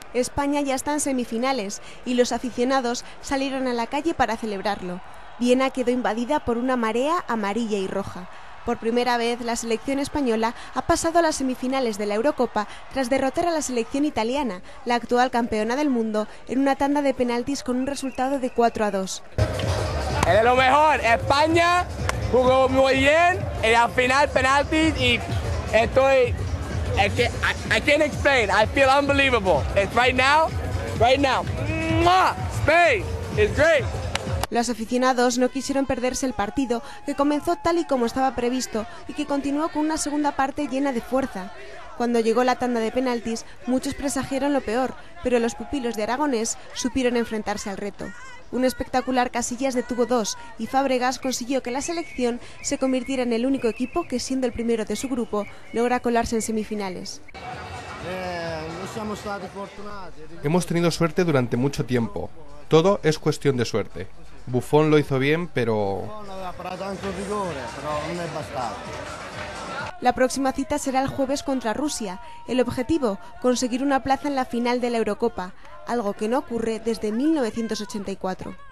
España ya está en semifinales y los aficionados salieron a la calle para celebrarlo. Viena quedó invadida por una marea amarilla y roja. Por primera vez, la selección española ha pasado a las semifinales de la Eurocopa tras derrotar a la selección italiana, la actual campeona del mundo, en una tanda de penaltis con un resultado de 4-2. Es lo mejor, España jugó muy bien y al final penaltis y estoy... I can't explain, I feel unbelievable. It's right now, Spain is great. Los aficionados no quisieron perderse el partido, que comenzó tal y como estaba previsto y que continuó con una segunda parte llena de fuerza. Cuando llegó la tanda de penaltis, muchos presagiaron lo peor, pero los pupilos de Aragonés supieron enfrentarse al reto. Un espectacular Casillas detuvo 2 y Fábregas consiguió que la selección se convirtiera en el único equipo que, siendo el primero de su grupo, logra colarse en semifinales. Hemos tenido suerte durante mucho tiempo. Todo es cuestión de suerte. Buffon lo hizo bien, pero... La próxima cita será el jueves contra Rusia. El objetivo, conseguir una plaza en la final de la Eurocopa, algo que no ocurre desde 1984.